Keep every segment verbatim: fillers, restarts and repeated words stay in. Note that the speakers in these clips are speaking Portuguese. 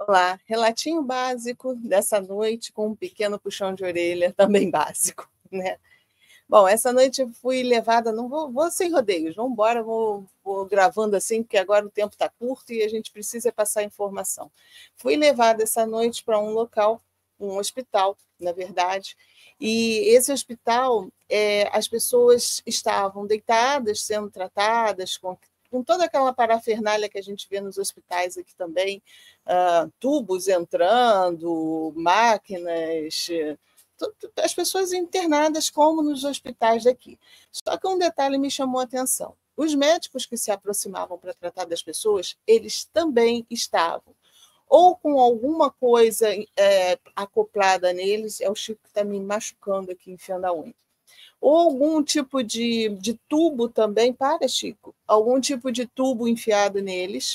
Olá, relatinho básico dessa noite com um pequeno puxão de orelha, também básico, né. Bom, essa noite eu fui levada não vou vou sem rodeios, vamos embora, vou vou gravando assim, porque agora o tempo está curto e a gente precisa passar informação. Fui levada essa noite para um local, um hospital, na verdade, e esse hospital, eh, as pessoas estavam deitadas, sendo tratadas com com toda aquela parafernália que a gente vê nos hospitais aqui também, hã, tubos entrando, máquinas, tu tu as pessoas internadas como nos hospitais daqui. Só que um detalhe me chamou a atenção, os médicos que se aproximavam para tratar das pessoas, eles também estavam ou com alguma coisa, eh, acoplada neles, é o Chico que está me machucando aqui, enfiando a unha, ou algum tipo de de tubo também para Chico, algum tipo de tubo enfiado neles,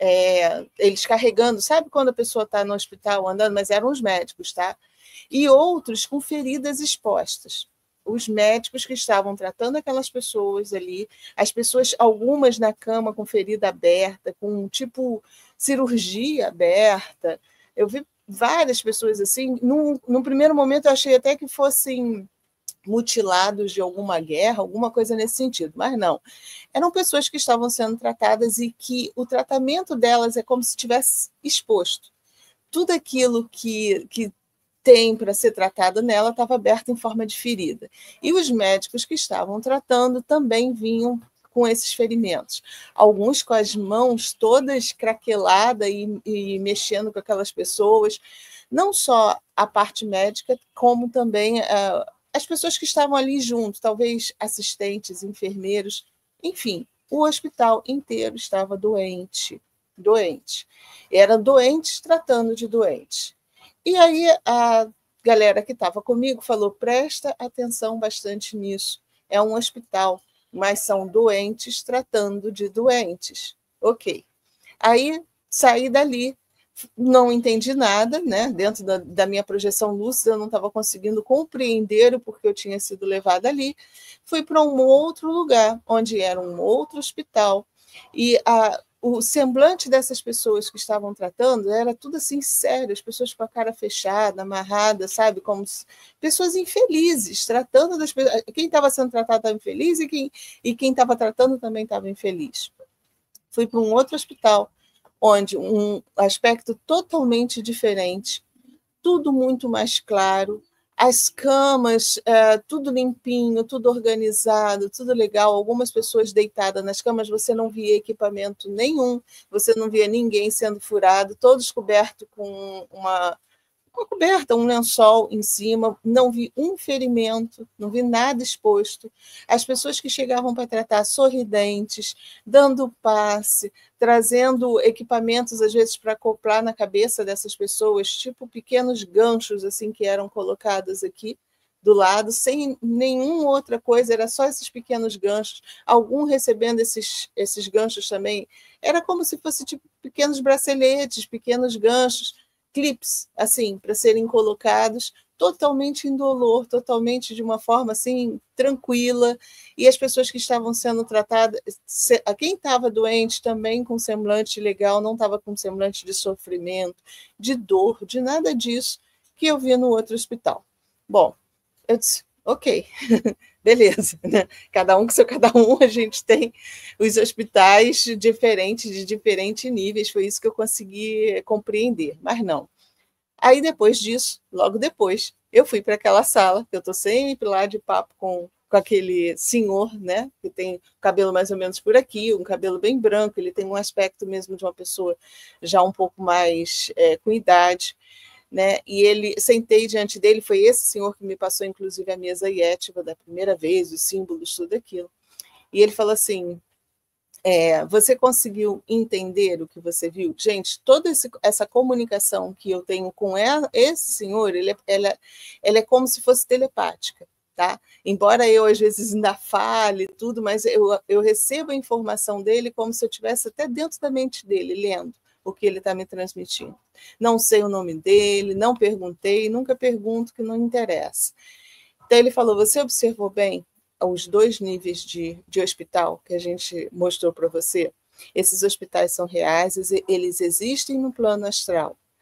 eh, eles carregando, sabe quando a pessoa está no hospital andando, mas eram os médicos, tá, e outros com feridas expostas. Os médicos que estavam tratando aquelas pessoas ali, as pessoas algumas na cama com ferida aberta, com tipo cirurgia aberta, eu vi várias pessoas assim, num num primeiro momento eu achei até que fossem mutilados de alguma guerra, alguma coisa nesse sentido, mas não, eram pessoas que estavam sendo tratadas e que o tratamento delas é como se tivesse exposto. Tudo aquilo que que tem para ser tratado nela estava aberto em forma de ferida. E os médicos que estavam tratando também vinham com esses ferimentos. Alguns com as mãos todas craquelada e e mexendo com aquelas pessoas, não só a parte médica, como também, hã, as pessoas que estavam ali junto, talvez assistentes, enfermeiros, enfim, o hospital inteiro estava doente, doente. Eram doentes tratando de doentes. E aí a galera que estava comigo falou: "Presta atenção bastante nisso, é um hospital, mas são doentes tratando de doentes". Ok. Aí saí dali, não entendi nada, né, dentro da da minha projeção lúcida, eu não estava conseguindo compreender o porquê eu tinha sido levada ali, fui para um outro lugar, onde era um outro hospital, e a o semblante dessas pessoas que estavam tratando era tudo assim sério, as pessoas com a cara fechada, amarrada, sabe, como se pessoas infelizes, tratando das pe quem estava sendo tratado estava infeliz e quem e quem estava tratando também estava infeliz. Fui para um outro hospital, onde um aspecto totalmente diferente, tudo muito mais claro, as camas, eh, tudo limpinho, tudo organizado, tudo legal, algumas pessoas deitadas nas camas, você não via equipamento nenhum, você não via ninguém sendo furado, todos coberto com uma uma coberta, um lençol em cima, não vi um ferimento, não vi nada exposto. As pessoas que chegavam para tratar sorridentes, dando passe, trazendo equipamentos, às vezes, para acoplar na cabeça dessas pessoas, tipo pequenos ganchos, assim, que eram colocados aqui do lado, sem nenhuma outra coisa, era só esses pequenos ganchos, algum recebendo esses esses ganchos também, era como se fosse tipo pequenos braceletes, pequenos ganchos, clips, assim, para serem colocados, totalmente indolor, totalmente de uma forma, assim, tranquila, e as pessoas que estavam sendo tratadas se a quem estava doente também com semblante legal, não estava com semblante de sofrimento, de dor, de nada disso que eu vi no outro hospital. Bom, eu disse: "Ok, beleza", né, cada um com seu cada um, a gente tem os hospitais diferentes, de diferentes níveis, foi isso que eu consegui compreender, mas não. Aí depois disso, logo depois, eu fui para aquela sala, que eu estou sempre lá de papo com com aquele senhor, né, que tem cabelo mais ou menos por aqui, um cabelo bem branco, ele tem um aspecto mesmo de uma pessoa já um pouco mais, eh, com idade, né, e ele sentei diante dele, foi esse senhor que me passou inclusive a mesa Yeshiva da primeira vez, os símbolos, tudo aquilo. E ele falou assim, eh: "Você conseguiu entender o que você viu?". Gente, toda esse essa comunicação que eu tenho com ela esse senhor, ele é ela ela é como se fosse telepática, tá. Embora eu, às vezes, ainda fale e tudo, mas eu eu recebo a informação dele como se eu estivesse até dentro da mente dele, lendo o que ele está me transmitindo. Não sei o nome dele, não perguntei, nunca pergunto, que não interessa. Então ele falou: "Você observou bem os dois níveis de de hospital que a gente mostrou para você? Esses hospitais são reais, eles existem no plano astral.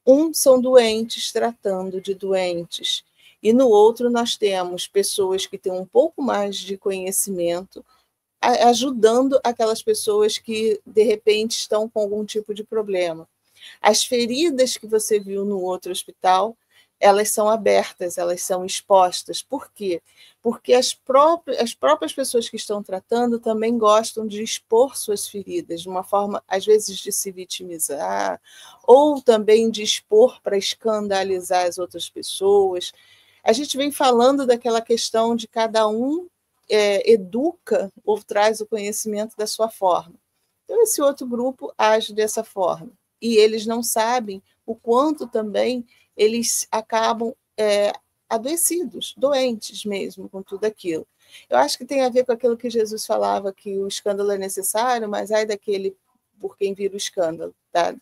Um são doentes tratando de doentes, e no outro nós temos pessoas que têm um pouco mais de conhecimento, ajudando aquelas pessoas que, de repente, estão com algum tipo de problema. As feridas que você viu no outro hospital, elas são abertas, elas são expostas. Por quê? Porque as próprias, as próprias pessoas que estão tratando também gostam de expor suas feridas, de uma forma, às vezes, de se vitimizar, ou também de expor para escandalizar as outras pessoas. A gente vem falando daquela questão de cada um é, educa ou traz o conhecimento da sua forma. Então, esse outro grupo age dessa forma. E eles não sabem o quanto também eles acabam é, adoecidos, doentes mesmo com tudo aquilo. Eu acho que tem a ver com aquilo que Jesus falava, que o escândalo é necessário, mas ai daquele por quem vira o escândalo. Tá?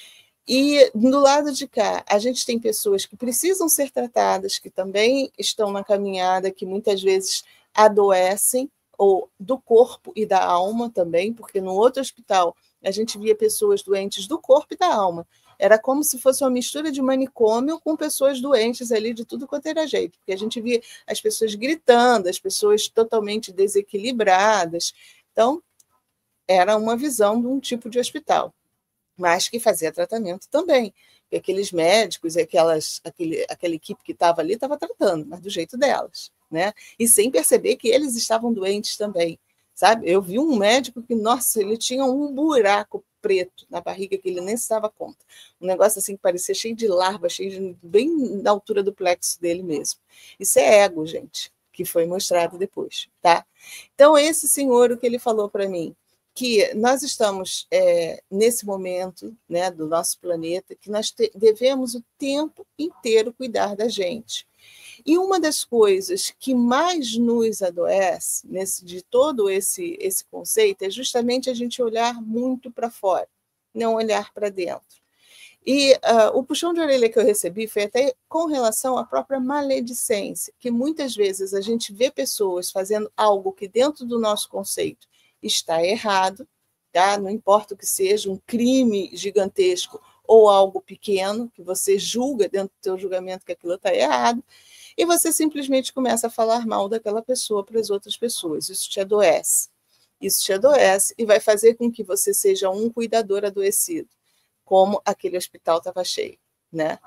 E do lado de cá, a gente tem pessoas que precisam ser tratadas, que também estão na caminhada, que muitas vezes adoecem, ou do corpo e da alma também, porque no outro hospital a gente via pessoas doentes do corpo e da alma. Era como se fosse uma mistura de manicômio com pessoas doentes ali de tudo quanto era jeito, porque a gente via as pessoas gritando, as pessoas totalmente desequilibradas. Então, era uma visão de um tipo de hospital, mas que fazia tratamento também. E aqueles médicos, aquelas, aquele, aquela equipe que estava ali estava tratando, mas do jeito delas, né? E sem perceber que eles estavam doentes também, sabe? Eu vi um médico que, nossa, ele tinha um buraco preto na barriga que ele nem se dava conta. Um negócio assim que parecia cheio de larva, cheio de, bem na altura do plexo dele mesmo. Isso é ego, gente, que foi mostrado depois, tá? Então, esse senhor, o que ele falou para mim, que nós estamos é, nesse momento, né, do nosso planeta, que nós te, devemos o tempo inteiro cuidar da gente. E uma das coisas que mais nos adoece nesse, de todo esse, esse conceito é justamente a gente olhar muito para fora, não olhar para dentro. E uh, o puxão de orelha que eu recebi foi até com relação à própria maledicência, que muitas vezes a gente vê pessoas fazendo algo que dentro do nosso conceito está errado, tá? Não importa o que seja, um crime gigantesco ou algo pequeno, que você julga dentro do seu julgamento que aquilo está errado, e você simplesmente começa a falar mal daquela pessoa para as outras pessoas. Isso te adoece. Isso te adoece e vai fazer com que você seja um cuidador adoecido, como aquele hospital estava cheio, né?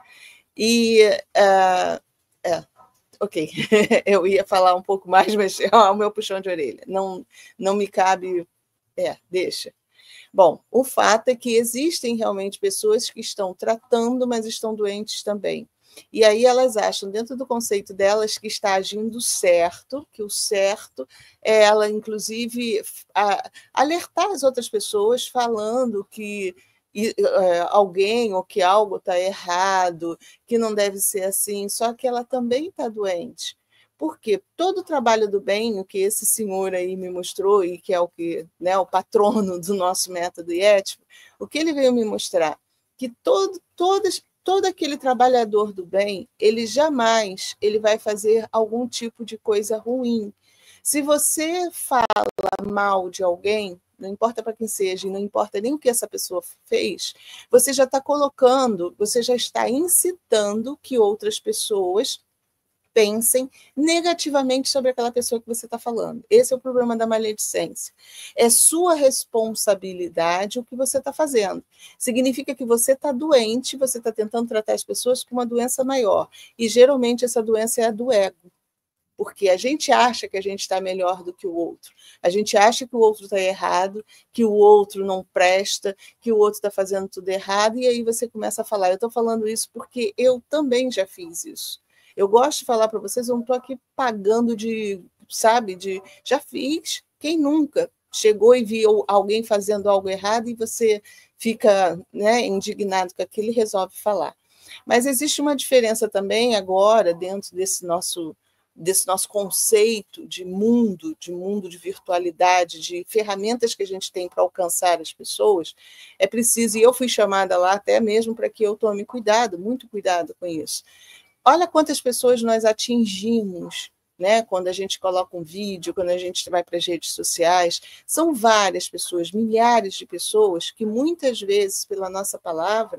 E, uh, é, ok, eu ia falar um pouco mais, mas é o meu puxão de orelha. Não, não me cabe... É, deixa. Bom, o fato é que existem realmente pessoas que estão tratando, mas estão doentes também. E aí elas acham, dentro do conceito delas, que está agindo certo, que o certo é ela, inclusive, a, alertar as outras pessoas falando que e, é, alguém ou que algo está errado, que não deve ser assim, só que ela também está doente. Porque todo o trabalho do bem, o que esse senhor aí me mostrou, e que é o que, né, o patrono do nosso método ético, o que ele veio me mostrar? Que todo, todas, todo aquele trabalhador do bem, ele jamais ele vai fazer algum tipo de coisa ruim. Se você fala mal de alguém, não importa para quem seja, e não importa nem o que essa pessoa fez, você já está colocando, você já está incitando que outras pessoas pensem negativamente sobre aquela pessoa que você está falando. Esse é o problema da maledicência. É sua responsabilidade o que você está fazendo. Significa que você está doente, você está tentando tratar as pessoas com uma doença maior. E geralmente essa doença é a do ego. Porque a gente acha que a gente está melhor do que o outro. A gente acha que o outro está errado, que o outro não presta, que o outro está fazendo tudo errado, e aí você começa a falar, eu estou falando isso porque eu também já fiz isso. Eu gosto de falar para vocês, eu não estou aqui pagando de, sabe, de já fiz. Quem nunca chegou e viu alguém fazendo algo errado e você fica, né, indignado com aquilo e resolve falar. Mas existe uma diferença também agora, dentro desse nosso, desse nosso conceito de mundo, de mundo de virtualidade, de ferramentas que a gente tem para alcançar as pessoas. É preciso, e eu fui chamada lá até mesmo para que eu tome cuidado, muito cuidado com isso. Olha quantas pessoas nós atingimos, né? Quando a gente coloca um vídeo, quando a gente vai para as redes sociais. São várias pessoas, milhares de pessoas, que muitas vezes, pela nossa palavra,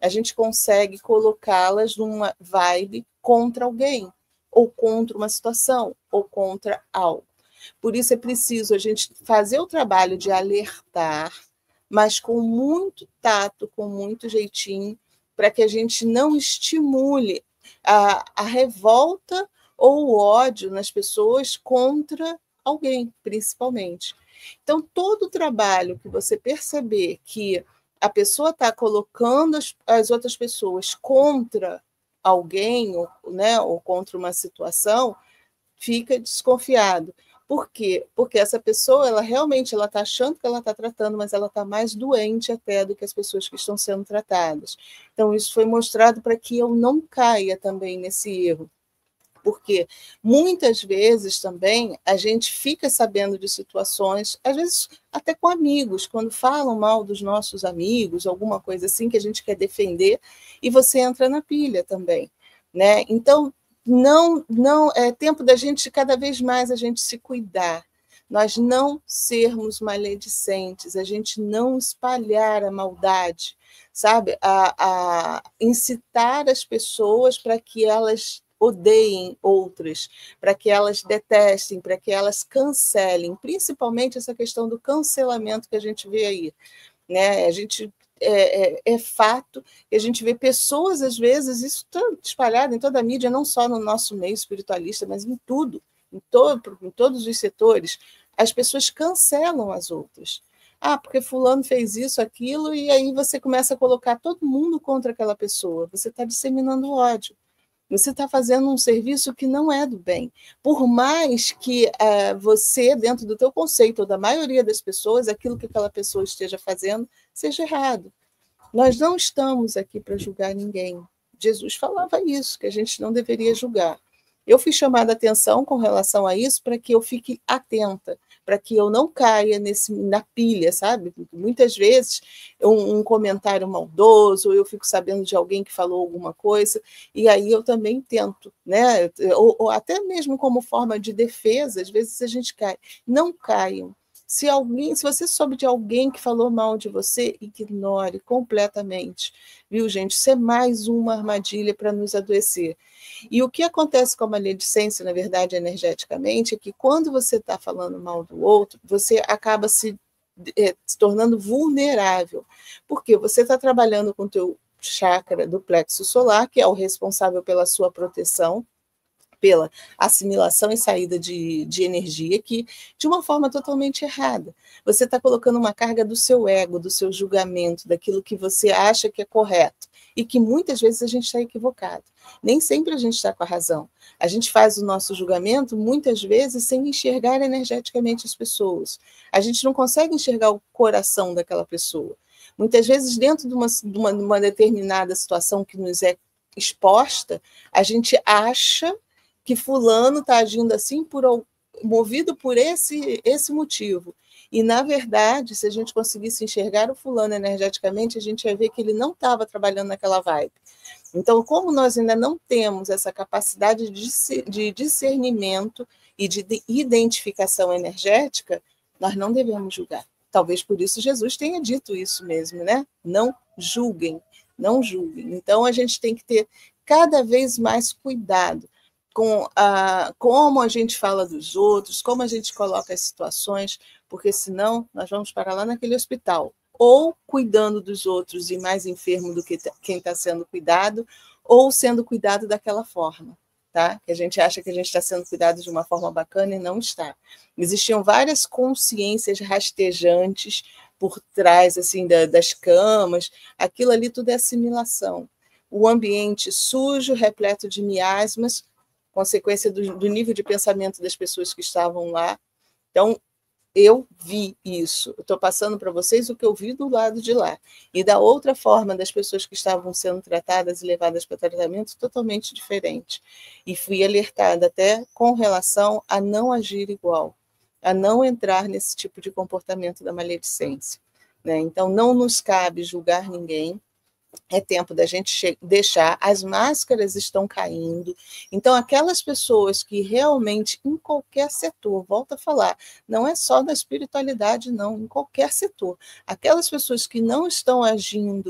a gente consegue colocá-las numa vibe contra alguém, ou contra uma situação, ou contra algo. Por isso é preciso a gente fazer o trabalho de alertar, mas com muito tato, com muito jeitinho, para que a gente não estimule a, a revolta ou o ódio nas pessoas contra alguém, principalmente. Então, todo o trabalho que você perceber que a pessoa está colocando as, as outras pessoas contra alguém, ou, né, ou contra uma situação, fica desconfiado. Por quê? Porque essa pessoa, ela realmente ela está achando que ela está tratando, mas ela está mais doente até do que as pessoas que estão sendo tratadas. Então, isso foi mostrado para que eu não caia também nesse erro. Porque muitas vezes também a gente fica sabendo de situações, às vezes até com amigos, quando falam mal dos nossos amigos, alguma coisa assim que a gente quer defender, e você entra na pilha também, né? Então, não, não é tempo da gente cada vez mais a gente se cuidar, nós não sermos maledicentes, a gente não espalhar a maldade, sabe? A, a incitar as pessoas para que elas odeiem outras, para que elas detestem, para que elas cancelem, principalmente essa questão do cancelamento que a gente vê aí, né? A gente é, é, é fato que a gente vê pessoas, às vezes, isso está espalhado em toda a mídia, não só no nosso meio espiritualista, mas em tudo, em, todo, em todos os setores, as pessoas cancelam as outras. Ah, porque fulano fez isso, aquilo, e aí você começa a colocar todo mundo contra aquela pessoa. Você está disseminando ódio. Você está fazendo um serviço que não é do bem. Por mais que uh, você, dentro do teu conceito, ou da maioria das pessoas, aquilo que aquela pessoa esteja fazendo seja errado. Nós não estamos aqui para julgar ninguém. Jesus falava isso, que a gente não deveria julgar. Eu fui chamada a atenção com relação a isso para que eu fique atenta, para que eu não caia nesse, na pilha, sabe? Muitas vezes um, um comentário maldoso, eu fico sabendo de alguém que falou alguma coisa, e aí eu também tento, né? Ou, ou até mesmo como forma de defesa, às vezes a gente cai. Não caiam. Se alguém, se você soube de alguém que falou mal de você, ignore completamente. Viu, gente? Isso é mais uma armadilha para nos adoecer. E o que acontece com a maledicência, na verdade, energeticamente, é que quando você está falando mal do outro, você acaba se, é, se tornando vulnerável. Porque você está trabalhando com o teu chakra do plexo solar, que é o responsável pela sua proteção, pela assimilação e saída de, de energia, que de uma forma totalmente errada. Você está colocando uma carga do seu ego, do seu julgamento, daquilo que você acha que é correto, e que muitas vezes a gente está equivocado. Nem sempre a gente está com a razão. A gente faz o nosso julgamento, muitas vezes, sem enxergar energeticamente as pessoas. A gente não consegue enxergar o coração daquela pessoa. Muitas vezes, dentro de uma, de uma, de uma determinada situação que nos é exposta, a gente acha que fulano está agindo assim por, movido por esse, esse motivo. E, na verdade, se a gente conseguisse enxergar o fulano energeticamente, a gente ia ver que ele não estava trabalhando naquela vibe. Então, como nós ainda não temos essa capacidade de discernimento e de identificação energética, nós não devemos julgar. Talvez por isso Jesus tenha dito isso mesmo, né? Não julguem, não julguem. Então, a gente tem que ter cada vez mais cuidado com a, como a gente fala dos outros, como a gente coloca as situações, porque senão nós vamos parar lá naquele hospital, ou cuidando dos outros e mais enfermo do que quem está sendo cuidado, ou sendo cuidado daquela forma, tá? Que a gente acha que a gente está sendo cuidado de uma forma bacana e não está. Existiam várias consciências rastejantes por trás assim, da, das camas, aquilo ali tudo é assimilação. O ambiente sujo, repleto de miasmas, consequência do, do nível de pensamento das pessoas que estavam lá. Então, eu vi isso. Eu estou passando para vocês o que eu vi do lado de lá. E da outra forma, das pessoas que estavam sendo tratadas e levadas para tratamento, totalmente diferente. E fui alertada até com relação a não agir igual, a não entrar nesse tipo de comportamento da maledicência, né? Então, não nos cabe julgar ninguém. É tempo da gente deixar, as máscaras estão caindo. Então, aquelas pessoas que realmente, em qualquer setor, volto a falar, não é só da espiritualidade, não, em qualquer setor, aquelas pessoas que não estão agindo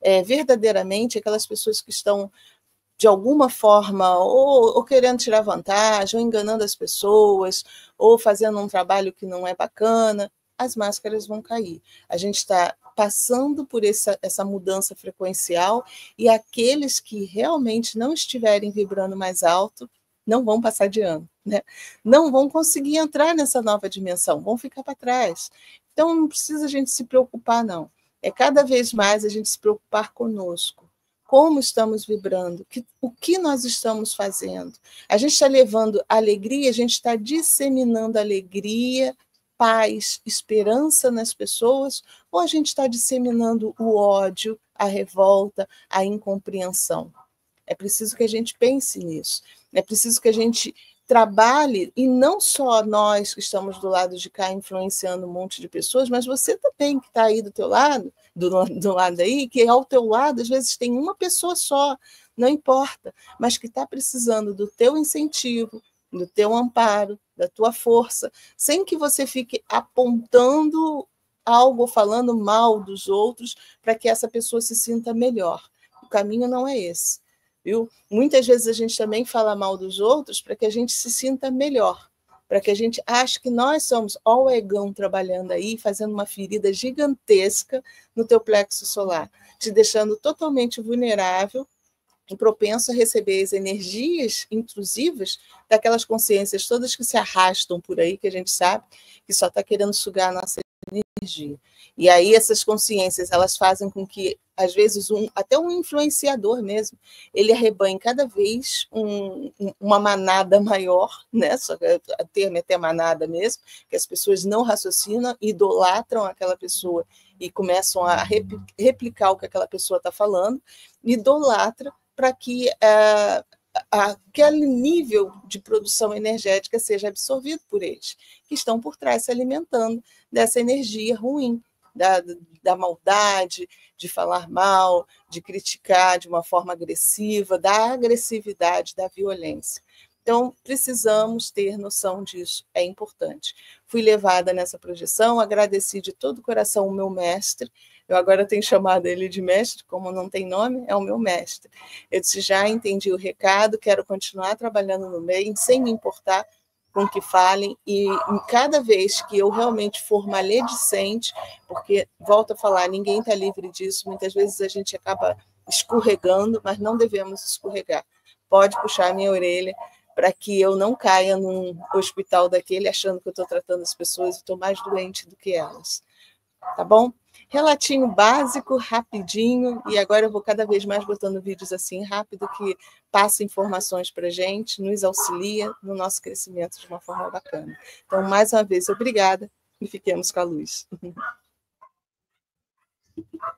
é, verdadeiramente aquelas pessoas que estão, de alguma forma, ou, ou querendo tirar vantagem, ou enganando as pessoas, ou fazendo um trabalho que não é bacana, as máscaras vão cair. A gente está passando por essa, essa mudança frequencial, e aqueles que realmente não estiverem vibrando mais alto não vão passar de ano, né? Não vão conseguir entrar nessa nova dimensão, vão ficar para trás. Então, não precisa a gente se preocupar, não. É cada vez mais a gente se preocupar conosco. Como estamos vibrando, que, o que nós estamos fazendo. A gente está levando alegria, a gente está disseminando alegria, paz, esperança nas pessoas, ou a gente está disseminando o ódio, a revolta, a incompreensão? É preciso que a gente pense nisso. É preciso que a gente trabalhe, e não só nós que estamos do lado de cá influenciando um monte de pessoas, mas você também que está aí do teu lado, do, do lado aí, que ao teu lado, às vezes, tem uma pessoa só, não importa, mas que está precisando do teu incentivo, do teu amparo, da tua força, sem que você fique apontando algo, falando mal dos outros, para que essa pessoa se sinta melhor. O caminho não é esse. Viu? Muitas vezes a gente também fala mal dos outros para que a gente se sinta melhor, para que a gente ache que nós somos, ó o egão trabalhando aí, fazendo uma ferida gigantesca no teu plexo solar, te deixando totalmente vulnerável e propenso a receber as energias intrusivas daquelas consciências todas que se arrastam por aí, que a gente sabe que só está querendo sugar a nossa energia. E aí essas consciências, elas fazem com que, às vezes, um, até um influenciador mesmo, ele arrebanhe cada vez um, uma manada maior, né? Só que o termo é até manada mesmo, que as pessoas não raciocinam, idolatram aquela pessoa e começam a replicar o que aquela pessoa está falando, idolatra para que uh, aquele nível de produção energética seja absorvido por eles, que estão por trás se alimentando dessa energia ruim, da, da maldade, de falar mal, de criticar de uma forma agressiva, da agressividade, da violência. Então, precisamos ter noção disso, é importante. Fui levada nessa projeção, agradeci de todo o coração o meu mestre, eu agora tenho chamado ele de mestre, como não tem nome, é o meu mestre. Eu disse, já entendi o recado, quero continuar trabalhando no meio, sem me importar com o que falem, e cada vez que eu realmente for maledicente, porque, volto a falar, ninguém está livre disso, muitas vezes a gente acaba escorregando, mas não devemos escorregar. Pode puxar a minha orelha, para que eu não caia num hospital daquele achando que eu estou tratando as pessoas e estou mais doente do que elas. Tá bom? Relatinho básico, rapidinho, e agora eu vou cada vez mais botando vídeos assim rápido, que passa informações para a gente, nos auxilia no nosso crescimento de uma forma bacana. Então, mais uma vez, obrigada e fiquemos com a luz.